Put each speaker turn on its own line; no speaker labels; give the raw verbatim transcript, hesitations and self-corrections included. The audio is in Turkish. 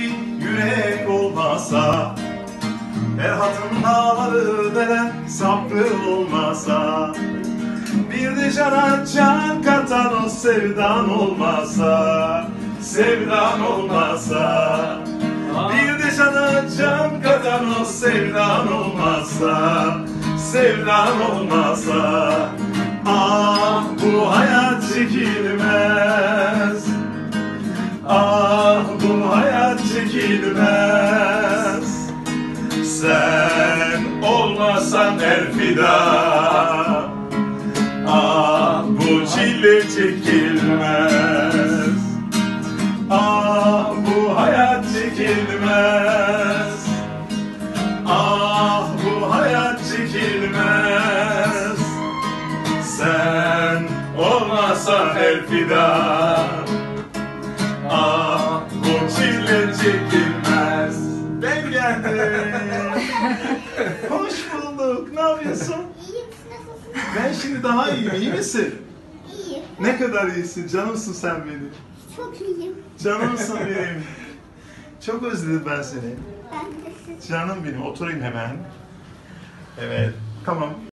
bir yürek olmasa, Ferhat'ın dağları delen sabrı olmasa, bir de cana can katan o sevdan olmasa, sevdan olmasa, bir de cana can katan o sevdan olmasa, sevdan olmasa, ah bu hayat çekilmez, ah bu hayat çekilmez. Sen olmasan elfida, ah bu çile çekilmez, ah bu hayat çekilmez, ah bu hayat çekilmez. Sen olmasan elfida, ah bu çile çekilmez. Ben geldim. Hoş bulduk. Ne yapıyorsun?
İyiyim, nasılsın?
Ben şimdi daha iyiyim. İyi misin?
İyiyim.
Ne kadar iyisin. Canımsın sen benim.
Çok iyiyim.
Canımsın benim. Çok özledim ben seni.
Ben de sizi.
Canım benim. Oturayım hemen. Evet. Tamam.